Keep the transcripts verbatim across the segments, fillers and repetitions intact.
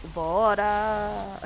Bora!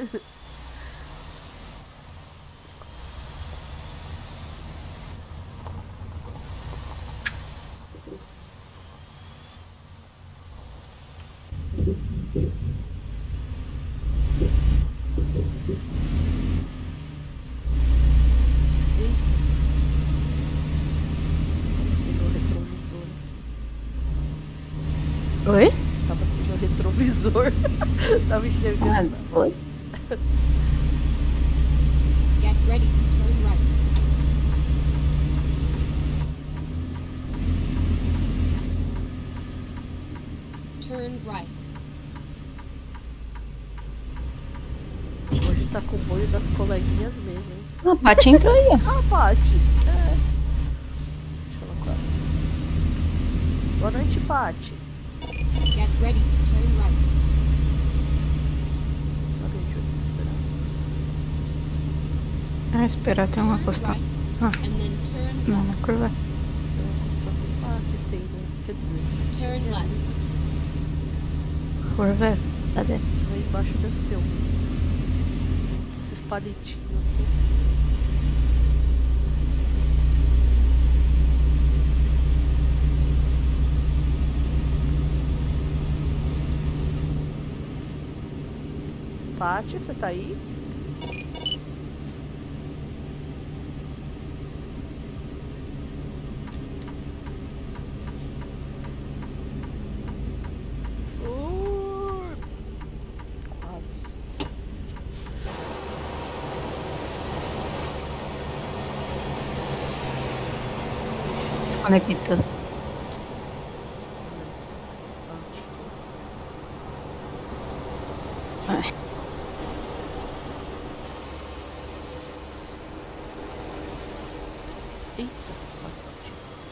Oi? Tava sem o retrovisor. Tava enxergando. Ah, oi? Get ready to turn right. Turn right. Hoje tá com o molho das coleguinhas mesmo, hein? Ah, a Paty entrou aí, ó. Ah, Paty! É. Deixa eu colocar. Boa noite, Paty. Get ready to turn right. Sabe onde eu tenho que esperar? Ah, esperar até uma Turn costão. right. Ah, And then turn não, left. na curva. Eu estou aqui. Ah, aqui tem, né? Quer dizer, Turn left. Curva, cadê? aí embaixo deve ter um. Esses palitinhos aqui. Paty, você tá aí? Uh, quase. Desconectou. Ai. Eita, quase bati.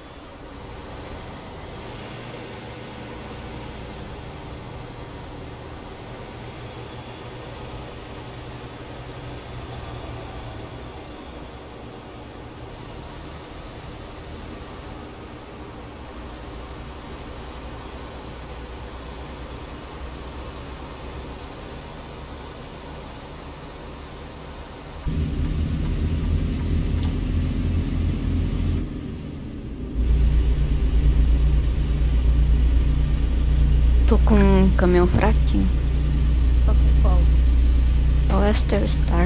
Tô com um caminhão fraquinho. Você tá com qual? É o Esther Star.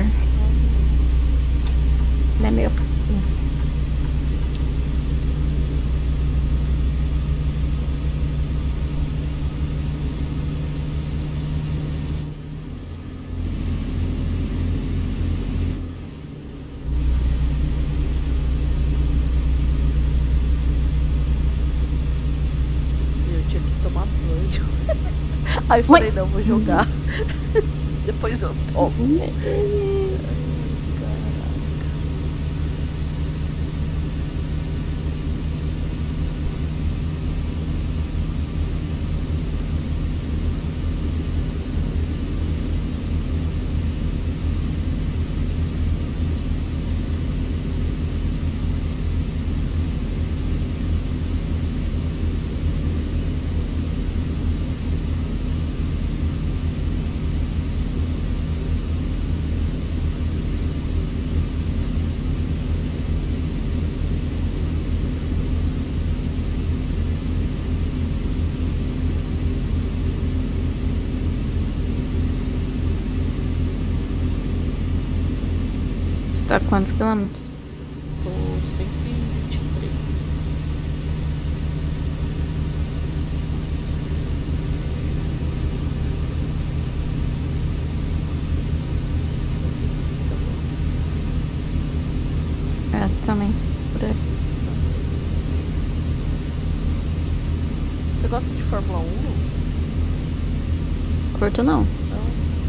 Ele é meio fraquinho. Eu tinha que tomar banho. Aí eu falei, não, vou jogar. Depois eu tomo. Caraca. Você tá a quantos quilômetros? Tô cento e vinte e três. É, também. Por aí. Você gosta de Fórmula um? Curto não. Não.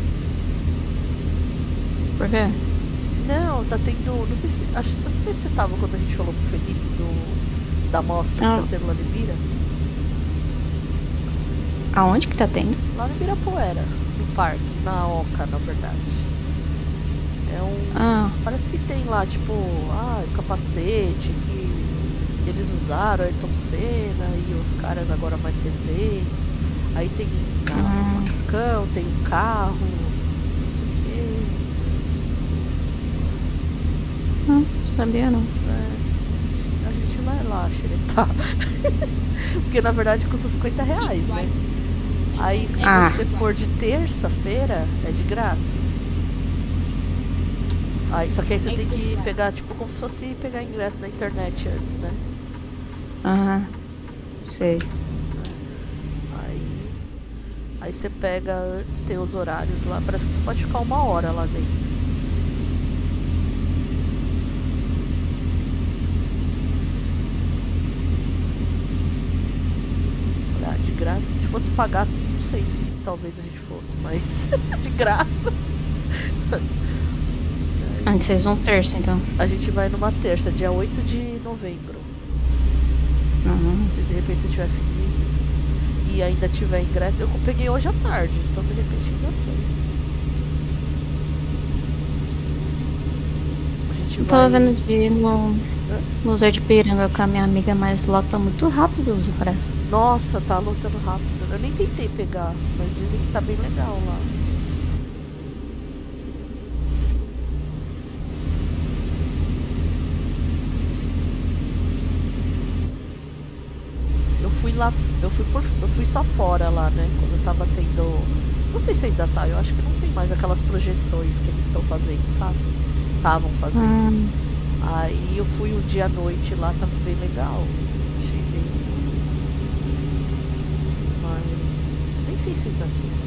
Por quê? Não, tá tendo. Não sei se. Acho, não sei se você tava quando a gente falou pro Felipe do, da mostra Ah. que tá tendo lá em Ibira. Aonde que tá tendo? Lá no Ibirapuera, no parque, na Oca, na verdade. É um. Ah, Parece que tem lá, tipo, ah, capacete que, que eles usaram, Ayrton Senna e os caras agora mais recentes. Aí tem Ah, um cão, tem um carro, não sei o quê. não, sabia não. É, a gente vai lá xeretar. Porque na verdade custa cinquenta reais, né? Aí se Ah. você for de terça-feira, é de graça. Aí, só que aí você tem que pegar, tipo, como se fosse pegar ingresso na internet antes, né? Aham. Sei. Aí, aí você pega antes, tem os horários lá. Parece que você pode ficar uma hora lá dentro. Ah, de graça. Se fosse pagar, não sei se talvez a gente fosse, mas de graça. Ah, vocês vão terça, então. A gente vai numa terça, dia oito de novembro. Uhum. Se de repente você tiver fim e ainda tiver ingresso. Eu peguei hoje à tarde, então de repente ainda tem. A gente Eu tava vai... vendo de ir no Hã? Museu de Piranga com a minha amiga, mas lota muito rápido os ingressos. Nossa, tá lotando rápido. Eu nem tentei pegar, mas dizem que tá bem legal lá. Eu fui lá, eu fui por, eu fui só fora lá, né? Quando tava tendo, não sei se ainda tá, eu acho que não tem mais aquelas projeções que eles estão fazendo, sabe? Estavam fazendo. Hum. Aí eu fui um dia à noite lá, tava bem legal. Achei bem. Mas nem sei se ainda tem.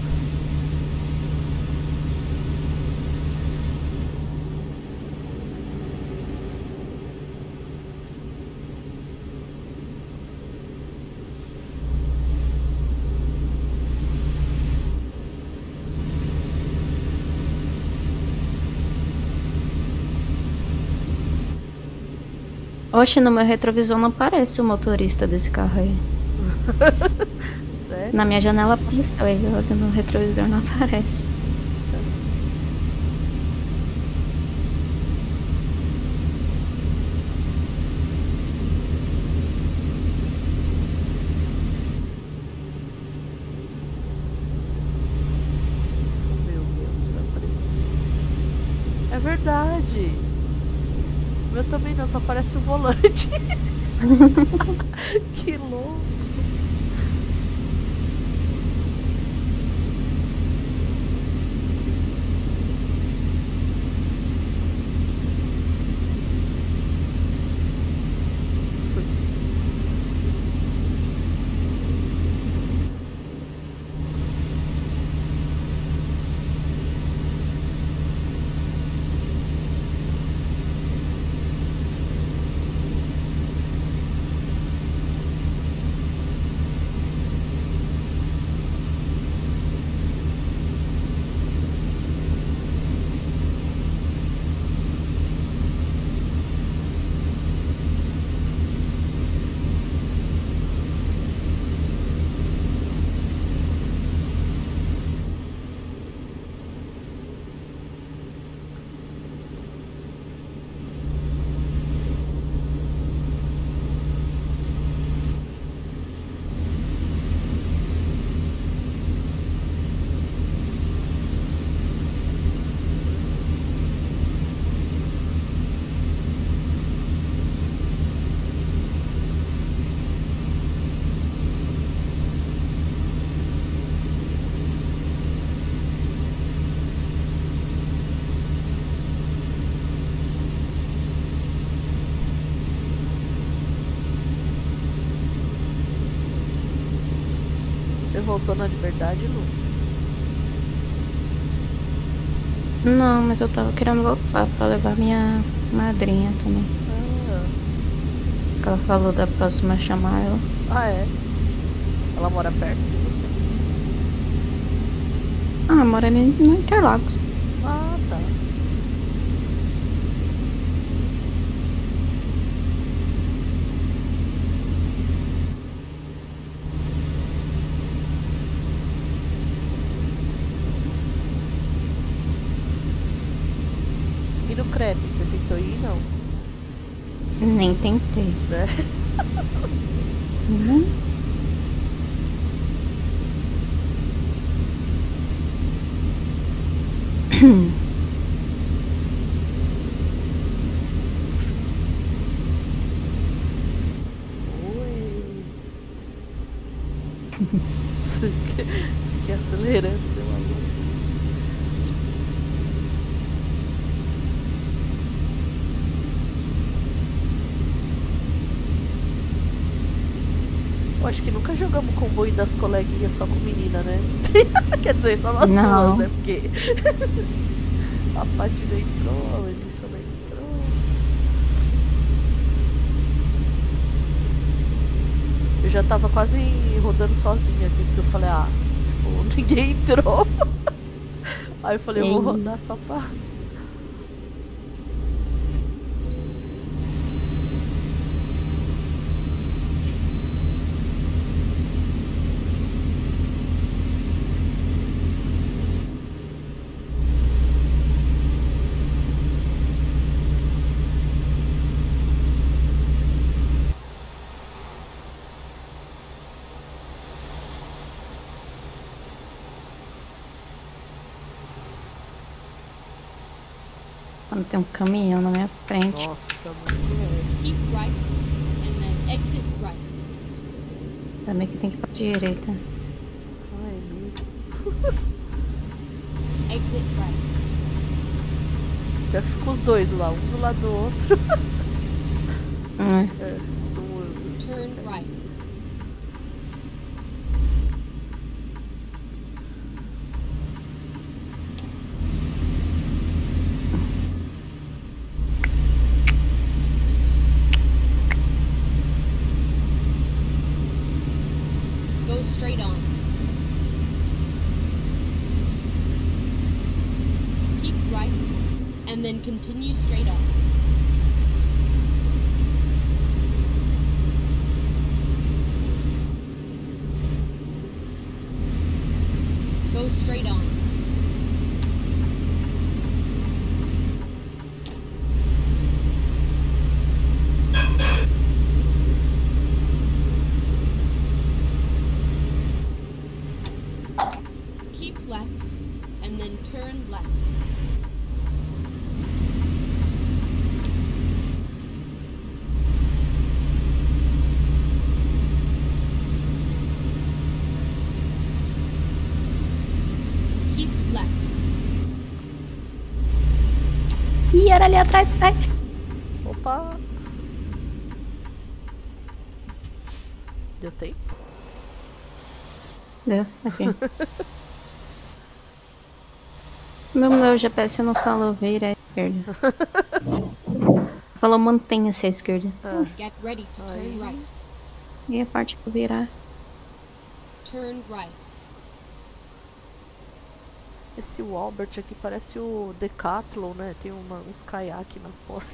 Oxe, no meu retrovisor não aparece o motorista desse carro aí. Sério? Na minha janela apareceu, aí no retrovisor não aparece. Vamos ver o meu se vai aparecer. É verdade. O meu também não, só aparece o volante. Que louco. Você voltou na Liberdade, Lu? Não, mas eu tava querendo voltar pra levar minha madrinha também. Ah, Que ela falou da próxima chamar ela. ah é? Ela mora perto de você? Ah, mora ali no Interlagos. Ah, tá. E no crepe, você tentou ir? Não, Nem tentei. né? Uhum. Oi. Fiquei acelerando, meu amor. Eu acho que nunca jogamos comboio das coleguinhas só com menina, né? Quer dizer, só nós Não. duas, né? Porque a Paty não entrou, a Melissa não entrou. Eu já tava quase rodando sozinha aqui, porque eu falei, ah, tipo, ninguém entrou. Aí eu falei, eu vou Ei. rodar só pra... Quando tem um caminhão na minha frente. Nossa, muito louco. Keep right and then exit right. Também que tem que ir pra direita. Ah, é mesmo. Exit right. Pior que ficam os dois lá, um do lado do outro. Hum. É, um anda assim. Turn right. Go straight on. Keep right and then continue straight on. Go straight on. Keep left and then turn left. Keep left. Ih, era ali atrás, sai. Opa! Deu tempo? Deu, aqui. Meu, meu G P S não falou vira à esquerda. Falou mantenha-se à esquerda. Ah, Get ready to turn Aí. right. E a parte que eu virar? Turn right. esse Walbert aqui parece o Decathlon, né? Tem uma, uns caiaques na porta.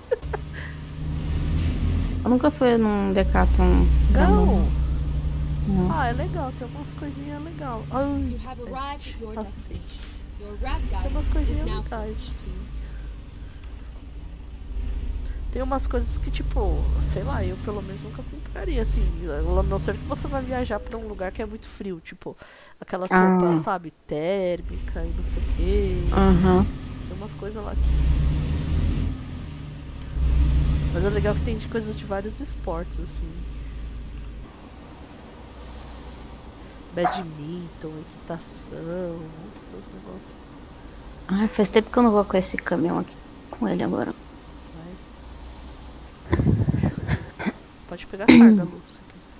Eu nunca fui num Decathlon. Não! Não. Ah, é legal, tem umas coisinhas legais. You Ai, have arrived at your assim. destination. Your rap Tem guide umas is coisinhas now legais, finished. assim. Tem umas coisas que, tipo, sei lá, eu pelo menos nunca compraria, assim. A não ser que você vai viajar pra um lugar que é muito frio, tipo, aquelas Ah. roupas, sabe, térmica e não sei o quê. Aham. Tem umas coisas lá que. Mas é legal que tem de coisas de vários esportes, assim. Badminton, equitação, outros negócios. Ai, faz tempo que eu não vou com esse caminhão aqui. Com ele agora. Vai. Pode pegar carga, Lu, se quiser.